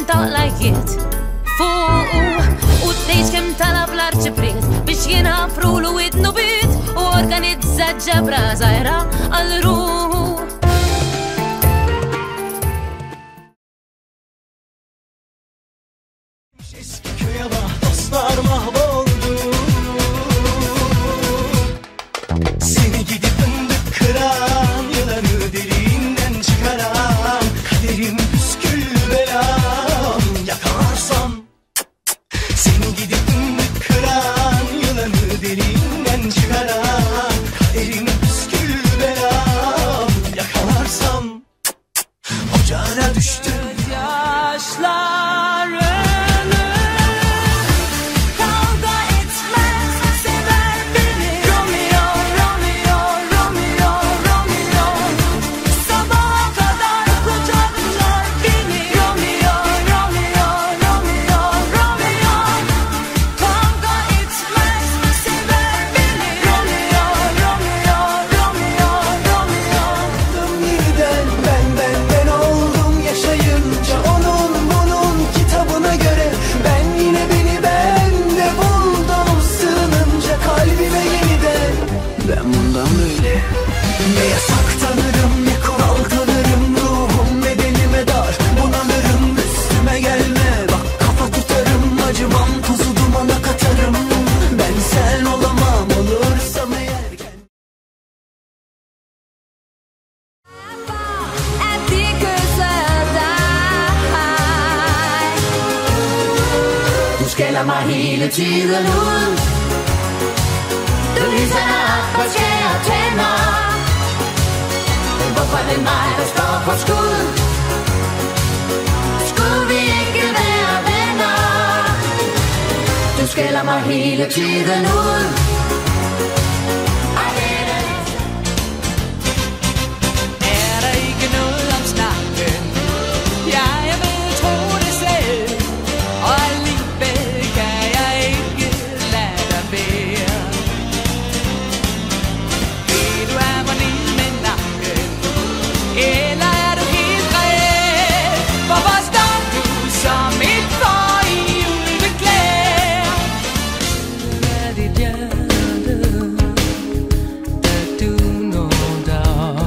jintoq lajjiet fuq u tgħix kemm talab l-arċi priet biex jinħafrulu widnu bit u organizza ġabra żgħira għall-ruħ. Eski köye bak dostlar mahvoldu. Seni gidip fındık kıran, yılanı derinden çıkaran, kaderim püskül belam yakalarsam. Seni gidip fındık kıran, yılanı derinden çıkaran, kaderim püskül belam yakalarsam. Ocağına düştüm yaşlar. Ne yasak tanırım, ne kural tanırım, ruhum bedenime dar, bunalırım, üstüme gelme, bak kafa tutarım, acımam, tozu dumana katarım, ben sen olamam, olursam eğer. Du skælder mig hele tiden ud. Du lyser op og skærer tænder. Men hvorfor er det mig, der står på skud? Skulle vi ikke være venner? Du skælder mig hele tiden ud. Er der ikke noget om snakken? Jeg vil tro det selv. Og alligevel kan jeg ikke lade dig være. Du er mig ned med nakken, eller er du helt reel? Hvorfor står du som et får i ulveklæder? Lad dit hjerte, da du når dig.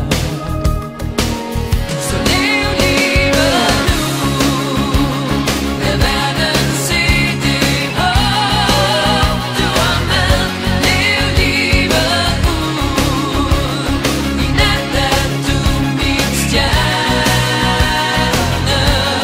Så lev livet nu, lad verden se det håb du har med. Lev livet ud, i nat er du min stjerne.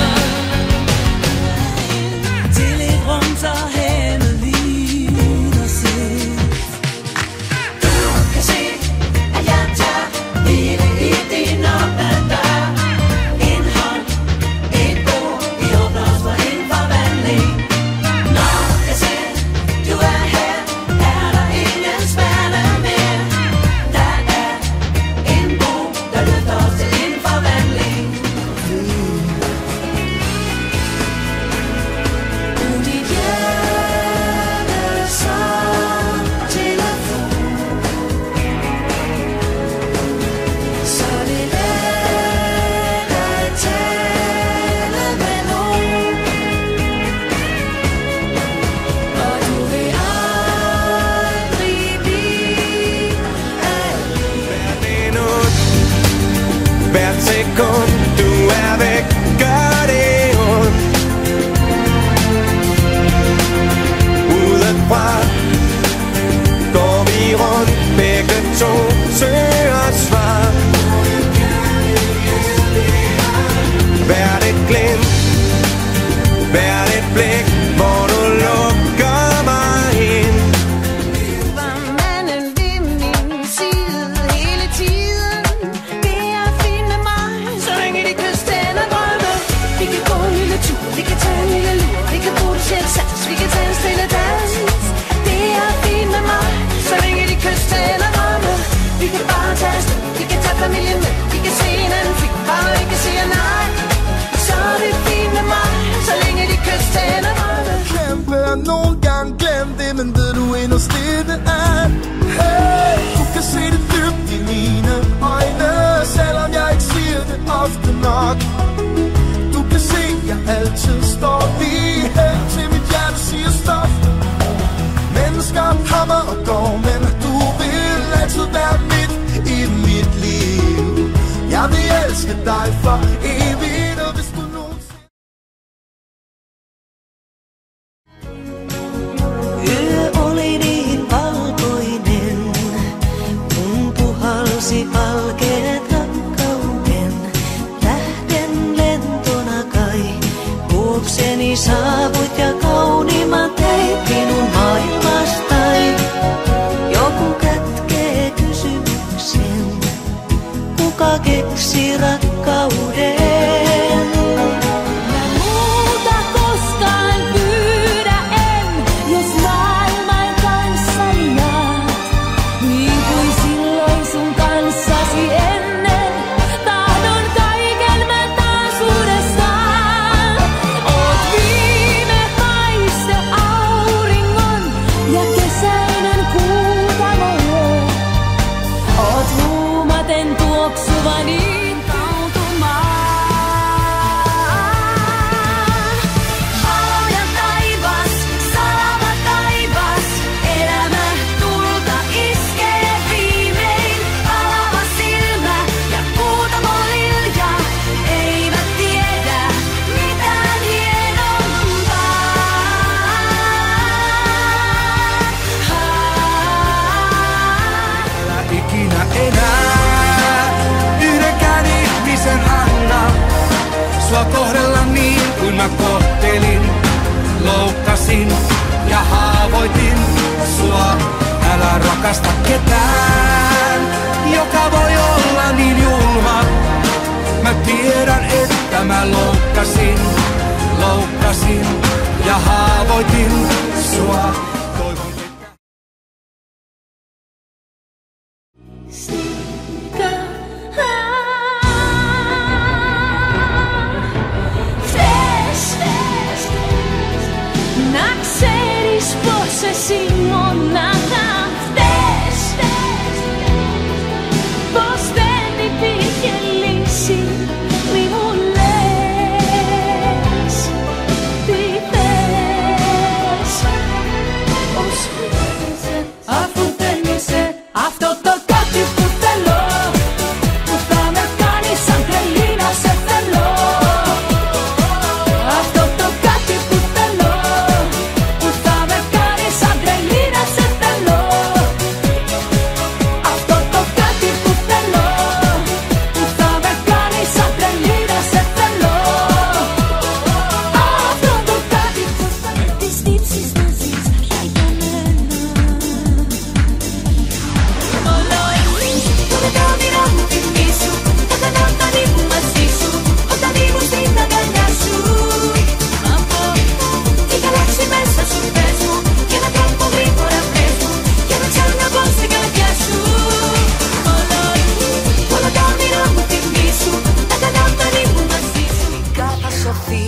Til et rum så hemmeligt og set. Du kan se, at jeg tager hele i din åbne dør. En hånd, et bord, vi åbner os for en forvandling. Når jeg ser, du er her, er der ingen spærne mere. Der er en bro, der løfter os til en forvandling. Brug dit hjerte som telefon, så det er let at tale med nogen. Og du vil aldrig blive alene. Minut, hvert sekund du er væk, gør det ondt. Udefra går vi rundt, begge to søger svar. Hvert et glimt, hvert et blik, hvor du lukker mig ind. Var manden ved min side hele tiden? Det er fint med mig, så længe de kan stande og drømme. Vi kan gå en lille tur, vi kan tage en lille lur, vi kan producere sats, vi kan tage en stille dans. Det er fint med mig, så længe de kan stande og drømme. Vi kan bare tage afsted, vi kan tage familien med, vi kan se en anden film, bare ikke sige nej. Så er det fint med mig, så længe de kan stande og drømme. Kæmpe har nogle gange glemt det, men ved du inderst inde at hey, du kan se det dybt i mine øjne, selvom jeg ikke siger det ofte nok. Du kan se, jeg altid skal hammer og gå, men du vil altid være midt i mit liv. Jeg vil elske dig for evigt, og hvis du nogensinde... Yö oli niin valkoinen, kun puhalsi valkeat rakkauden. Tähden lentona kai luokseni saavuit ja kauniimman teit minun maailmastai. Joku kätkee kysymyksen, kuka keksi rakkauden? Sua kohdella niin kuin mä kohtelin, loukkasin ja haavoitin sua. Älä rakasta ketään, joka voi olla niin julma. Mä tiedän, että mä loukkasin ja haavoitin sua. Toivon, Εσύ μονάχα φταίς, πως δεν υπήρχε λύση. Μη μου λες τι θες, πως θέλησε, αφού θέλησε αυτό το κάτι που θέλω, που θα με κάνει σαν τρελή να σε θέλω. Αυτό το κάτι που θέλω, που θα με κάνει σαν τρελή να σε θέλω. Αυτό το κάτι που θέλω, που θα με κάνει σαν τρελή να σε θέλω. Αυτό το κάτι που θα με τις τύψεις μαζί σαν για μένα. Όλο εμείς που με τα όνειρά μου θυμίσου, όταν ήμουν μαζί σου, όταν ήμουν στην αγκαλιά σου. Από τι γαλάξι μέσα σου πες μου, και να τρόπο γρήγορα πες μου, και να ξαναμπω στην καρδιά σου. Όλα τα όνειρά μου θυμίσου, όταν ήμουν μαζί σου. Θα σωθεί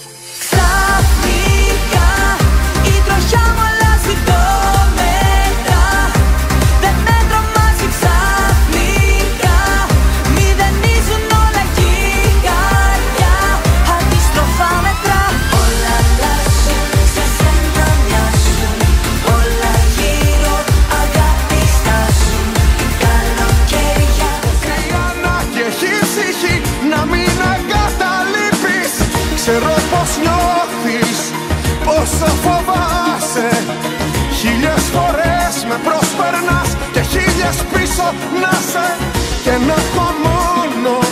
ξαφνικά, η τροχιά μου αλλάζει το μέτρα. Δεν με τρομάζει ξαφνικά, μηδενίζουν όλα εκεί η καρδιά. Αντίστροφα μέτρα, όλα αλλάζουν, σε σένα μοιάζουν. Όλα γύρω αγάπη στάζουν, καλοκαίρια. Κριανά και έχεις ηχή να μην εγκαταλείπεις. Ξέρω πως νιώθεις, πόσο φοβάσαι. Χίλιες φορές με προσπερνάς και χίλιες πίσω να σε. Και να έχω μόνο